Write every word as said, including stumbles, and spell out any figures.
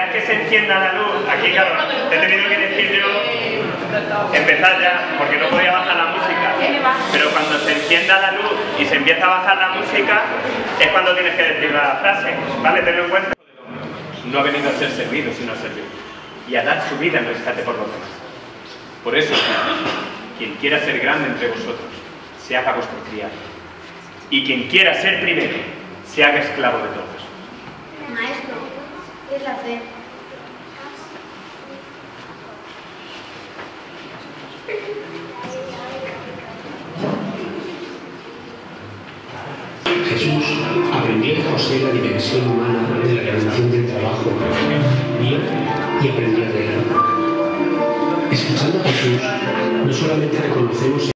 veas que se encienda la luz, aquí claro, te he tenido que decir yo, empezar ya, porque no podía bajar la música, pero cuando se encienda la luz y se empieza a bajar la música, es cuando tienes que decir la frase, ¿vale? Tenlo en cuenta. No ha venido a ser servido, sino a servir, y a dar su vida en rescate por los demás. Por eso, quien quiera ser grande entre vosotros, se haga vuestro criado, y quien quiera ser primero, se haga esclavo de todos. Maestro, ¿qué es la fe? Jesús aprendió de José la dimensión humana de la realización del trabajo, vio y aprendió de él. Escuchando a Jesús, no solamente reconocemos